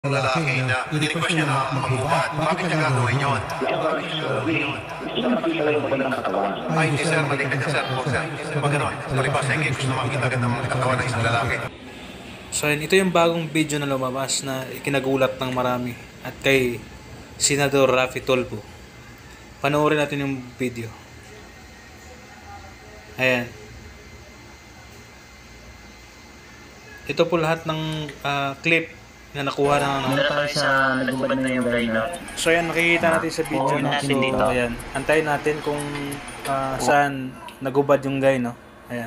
lalaki na in-request niya na maghubad. Bakit niya gagawin yun? Ay, hindi sir, mali ka sir. Pag gano'n, palibas ay gusto makita agad ng katawan ng isang lalaki. So ito yung bagong video na lumabas na ikinagulat ng marami at kay Senador Raffy Tulfo. Panoorin natin yung video. Ayan. Ito po lahat ng clip na nakuha ng ano. Tayo sa nagubad na yung guy na. So ayan, makikita natin sa video. No? So ayan, antayin natin kung saan nagubad yung guy, no? Ayan.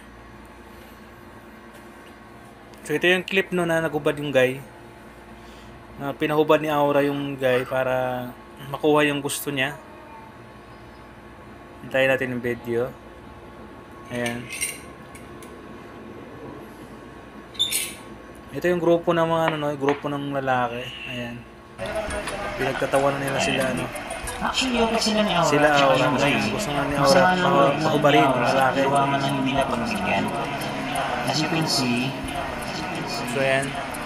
So ito yung clip no na nagubad yung guy. Pinahubad ni Aura yung guy para makuha yung gusto niya. Antayin natin yung video. Ayan. Ito yung grupo ng mga ano, grupo ng lalaki. Ayan. Pinagtatawanan nila sila ano. Actually, okay sila ni Aura. Sila Aura. Gusto nga ni Aura mahubarin yung lalaki. Gawa man ang hindi na pagbigyan. As you can see, so ayan.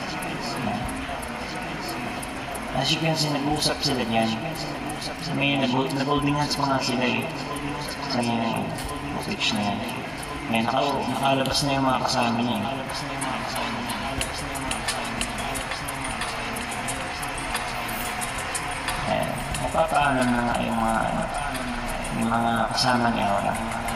As you can see, nag-uusap sila dyan. May nag-holding hands pa nga sila eh. Sa yung footage na yan. May nakalabas na yung mga kasama niya eh. Napapaalam na nga yung mga kasama ni Aura.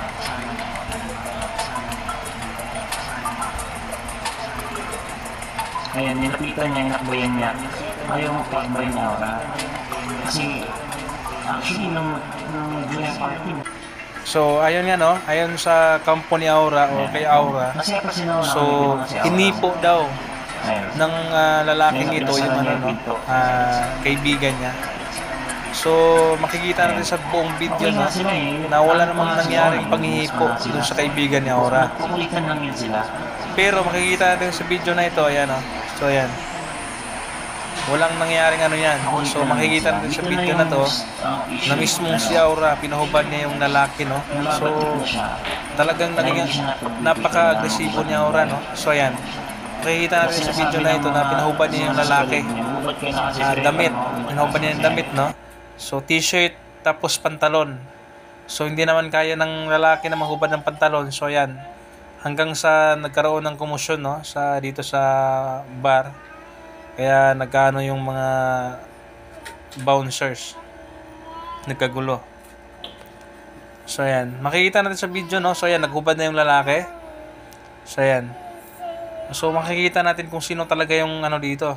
Ayan, nilapitan niya, inakbayan niya. Ayaw magpakbay ni Aura. Kasi, actually, nung Julia party. So, ayun nga no, ayon sa kampo ni Aura o kay Aura. So, hinipo daw ng lalaking ito yung ano no, kaibigan niya. So, makikita natin sa buong video no, na wala namang nangyaring panghihipo dun sa kaibigan ni Aura. Pero makikita natin sa video na ito, ayan oh. So, ayan. Walang nangyaring ano yan. So, makikita natin sa video na to na mismong si Aura, pinahubad niya yung lalaki, no? So, talagang naging napaka-agresibo ni Aura, no? So, ayan. Makikita natin sa video na ito na pinahubad niya yung lalaki. Damit. Pinahubad niya yung damit, no? So, t-shirt tapos pantalon. So, hindi naman kaya ng lalaki na mahubad ng pantalon. So, ayan. Hanggang sa nagkaroon ng komosyon, no? Dito sa bar. Kaya nagkaano yung mga bouncers. Nagkagulo. So, ayan. Makikita natin sa video, no? So, ayan. Naghubad na yung lalaki. So, ayan. So, makikita natin kung sino talaga yung ano dito.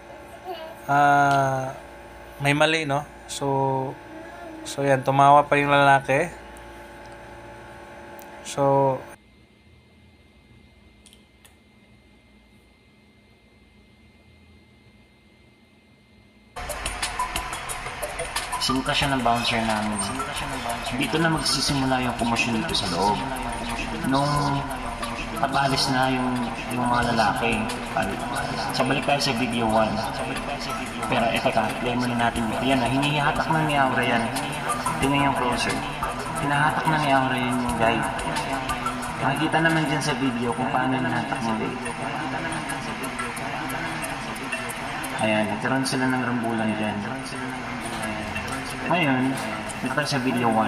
May mali, no? So, ayan. Tumawa pa yung lalaki. So, sinuka siya ng bouncer namin. Dito na magsisimula yung komosyon dito sa loob. Nung pag-alis na yung mga lalaki. So, balik tayo sa video 1. Pero eto ka, play muna natin dito. Yan na, hinihatak na ni Aura yan. Tingnan yung closer. Hinahatak na ni Aura yan yung guy. Makikita naman dyan sa video kung paano hinahatak ng guy. Ayan, nagkaroon sila ng rambulan dyan. Ngayon, dito sa video 1.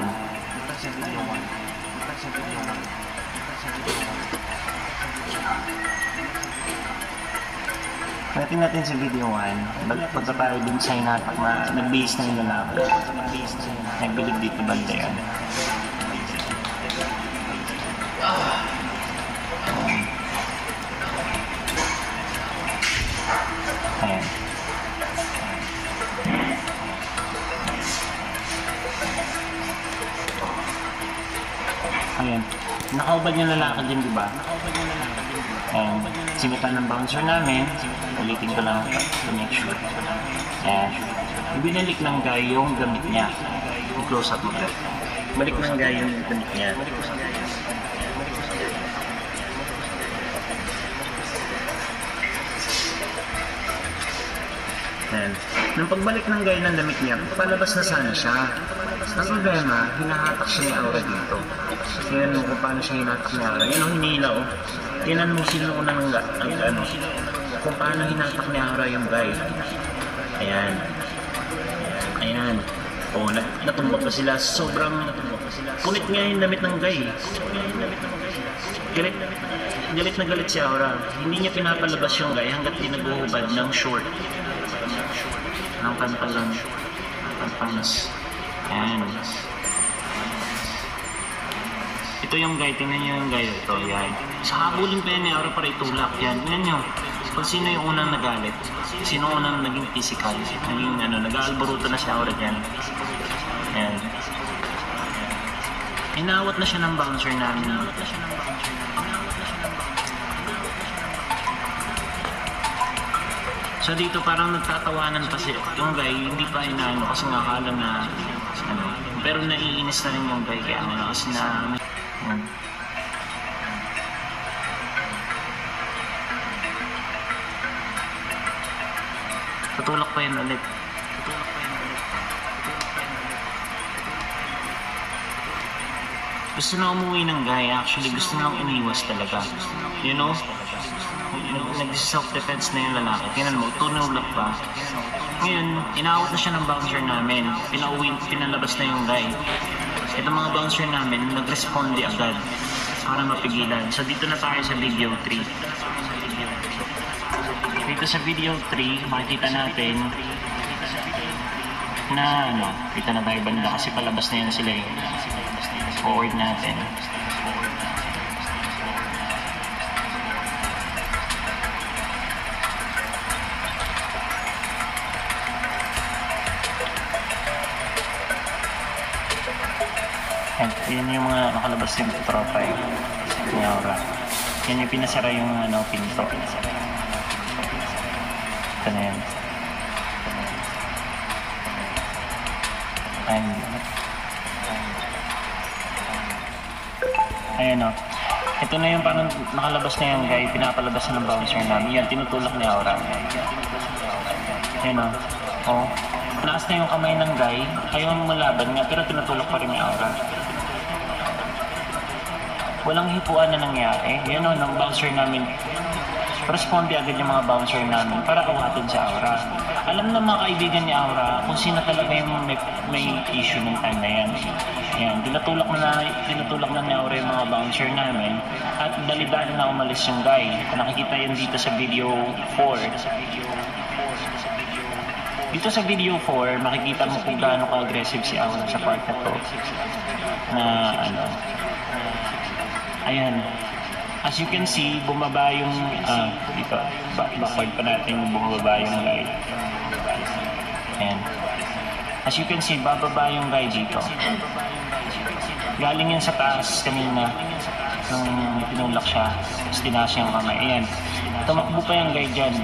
Pagdating natin sa video 1, pagka tayo dun sa hinatak na nag-base na yung lalaki. Nagbilid dito banda yan. Ayan. Ayan. Nakaubad yung lalaki din, di ba? And simutan ng bouncer namin. Ulitin ko lang to make sure. Ayan. Binalik ng guy yung gamit niya. Close up mo. Balik ng guy yung gamit niya. Ayan. Nung pagbalik ng guy ng damit niya, palabas na sana siya. Ang problema, hinahatak siya ni Aura dito. Tingnan mo kung paano siya hinahatak ni Aura. Yan ang hinila oh. Tingnan mo sino unang kung paano hinatak ni Aura yung guy. Ayan. Ayan. O, natumbok pa sila. Sobrang punit nga yung damit ng guy. Galit na galit si Aura. Hindi niya pinapalabas yung guy hanggat di naghuhubad ng short. Ng pantalon. Pants. Ayan. Ito yung guy, tingnan nyo yung guy. Ito, yan. Sa habulin pa yan ni Aura para itulak. Yan, tingnan nyo. Kung sino yung unang nagalit. Sino unang naging physical. Naging nag-aalboruto na si Aura dyan. Yan. Inawat na siya ng bouncer namin. So dito parang nagtatawanan pa yung guy, hindi pa inaano kasi nga akala na pero naiinis na rin yung guy kaya kasi na tutulak pa yun ulit. Gusto na umuwi ng guy, actually gusto na lang iniwas talaga, you know. Nag-self-defense na yung lalaki. Tingnan mo, tunulak pa. Ngayon, inawat na siya ng bouncer namin. Pinalabas na yung guy. Itong mga bouncer namin, nag-responde agad para mapigilan. So, dito na tayo sa video 3. Dito sa video 3, makikita natin na, kita na tayo banda kasi palabas na yan sila eh. Forward natin. Yan yung mga nakalabas yung tropa eh. Ni Aura. Yan yung pinasara yung pinto. Ito na yan. Ayan o. Ito na yung parang nakalabas na yung guy. Pinapalabas na ng bouncer namin. Yan, tinutulak ni Aura. Ayan o. O. Naas na yung kamay ng guy. Ayaw mo malaban nga pero tinutulak pa rin ni Aura. Walang hipuan na nangyari. Yan o, ng bouncer namin. Responde agad yung mga bouncer namin para awatin si Aura. Alam na mga kaibigan ni Aura kung sino talaga yung may issue ng time na yan. Yan, tinutulak na ni Aura yung mga bouncer namin at dali-dali na umalis yung guy. Nakikita yan dito sa video 4. Dito sa video 4, makikita mo kung gaano ka-aggressive si Aura sa part na to. Na ayan. As you can see, bumaba yung dito, backward pa natin bumaba yung guy. Ayan. As you can see, bababa yung guy dito. Galing yan sa taas kanina nung pinulak siya. Tapos tinaas yung kamay. Ayan. Tumakbo pa yung guy dyan.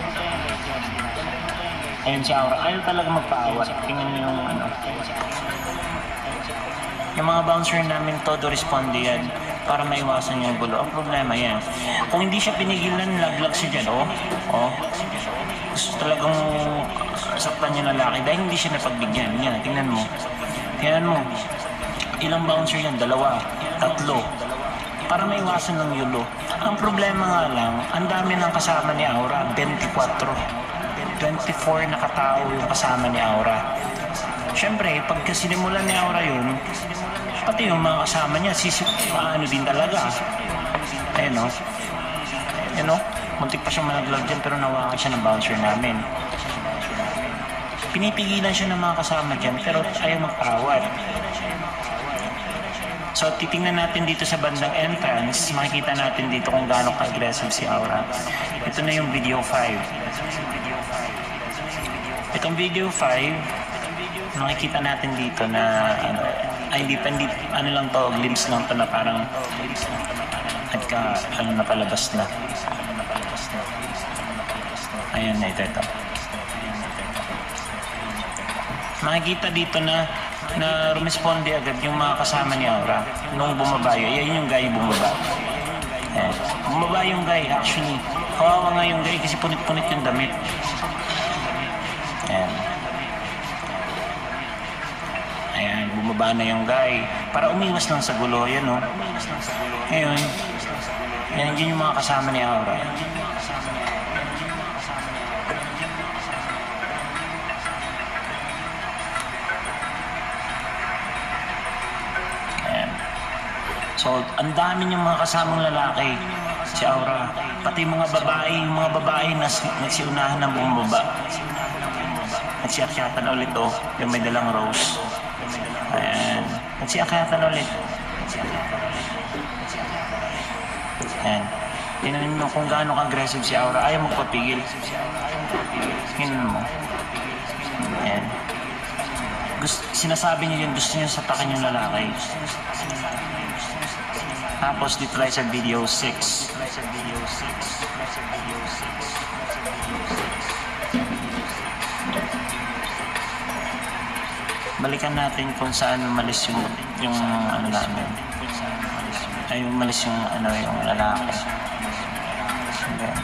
Ayan si Aura. Ayaw talaga magpaawat. Tingnan nyo yung yung mga bouncer namin todo responde yan para maiwasan yung gulo. Ang problema yan. Kung hindi siya pinigilan, laglag siya dyan. Gusto talagang saktan yung lalaki dahil hindi siya napagbigyan. Yan, tingnan mo. Tingnan mo. Ilang bouncer yan? 2, 3. Para maiwasan ng yulo. Ang problema nga lang, ang dami ng kasama ni Aura. 24 na katao yung kasama ni Aura. Siyempre, pagka sinimulan ni Aura yun, pati yung mga kasama niya, din talaga. Ayun o. Ayun o. Muntik pa siyang managlag dyan pero nawakan siya ng bouncer namin. Pinipigilan siya ng mga kasama dyan pero ayaw magpawad. So, titingnan natin dito sa bandang entrance, makikita natin dito kung gaano ka-aggressive si Aura. Ito na yung video 5. Itong video 5, makikita natin dito na hindi lang to, glimpse lang to na parang napalabas na. Ayan na, ito. Makikita dito na rumisponde agad yung mga kasama ni Aura nung bumaba yun. Yan yung guy bumaba. Ayan. Bumaba yung guy actually. Kawawa nga yung guy kasi punit-punit yung damit. Ayan. Ayan, bumaba na yung guy. Para umiwas lang sa gulo, yan o. Ngayon, yan yung mga kasama ni Aura. assault. Ang dami niyang mga kasamang lalaki, si Aura. Pati yung mga babae na nagsiunahan ng bumaba. Nagsiakyatan ulit yung may dalang rose. Ayan. Nagsiakyatan ulit. Ayan. Tingnan mo kung gaano ka-aggressive si Aura. Ayaw magpapigil. Tingnan mo. Ayan. Sinasabi niya yun, gusto niya sapakin yung lalaki. Tapos dito tayo sa video 6. Balikan natin kung saan umalis yung ano namin. Ay umalis yung lalaki. Ayan.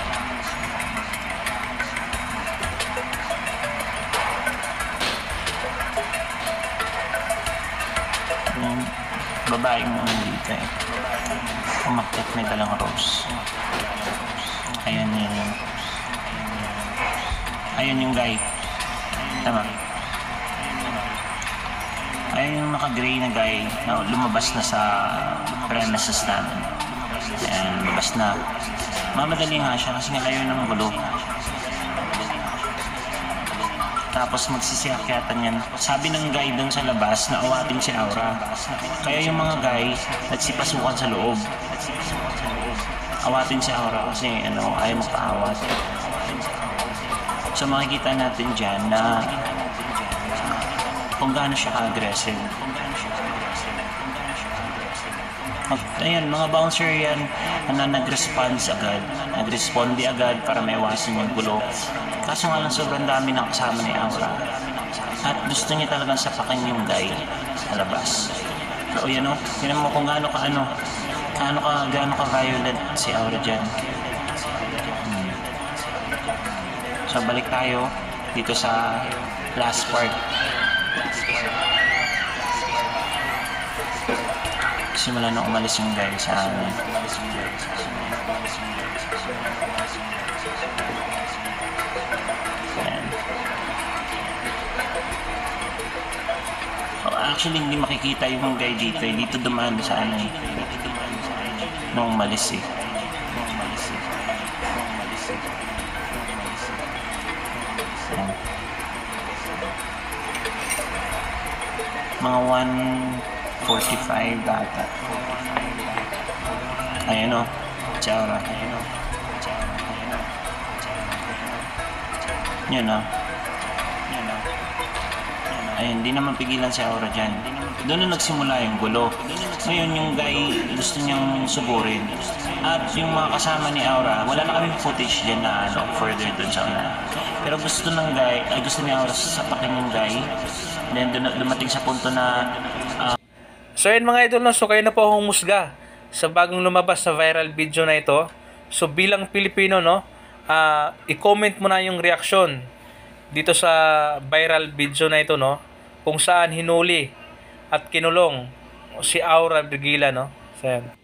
Yung babaeng dito umakyat may dalang rose. Ayan yung guy. Tama. Ayan yung naka-gray na guy na lumabas na sa premises namin. Ayan, lumabas na. Mamadali nga siya kasi nga ayaw ng gulo. Tapos magsisiakyatan yan. Sabi ng guy doon sa labas na awatin si Aura. Kaya yung mga guy nagsipasukan sa loob. Awatin si Aura kasi ayaw magpaawat. So makikita natin dyan na kung gaano siya ka-aggressive. Ayan, mga bouncer yan na nag-response agad. Nag-responde agad para maiwasan yung gulo. Kaso nga lang sobrang dami ng kasama ni Aura. At gusto niya talagang sapakin yung guy sa labas. So yan tinan mo kung gaano ka violent si Aura dyan. So balik tayo dito sa last part. Simula nung umalis yung guy sa amin. Actually, hindi makikita yung guy dito. Dito dumaan sa nung umalis Mga 1:45 data. Ayan Aura. Yan Ayun, hindi naman pigilan si Aura dyan. Doon na nagsimula yung gulo. Ngayon yung guy gusto niyang suburin. At yung mga kasama ni Aura, wala na kaming footage dyan na further doon sa una. Pero gusto ni Aura sapakin yung guy. Then dumating sa punto na So yun mga idol, so kayo na po humusga sa bagong lumabas sa viral video na ito. So bilang Pilipino i-comment mo na yung reaksyon dito sa viral video na ito kung saan hinuli at kinulong si Aura Brigila So yan.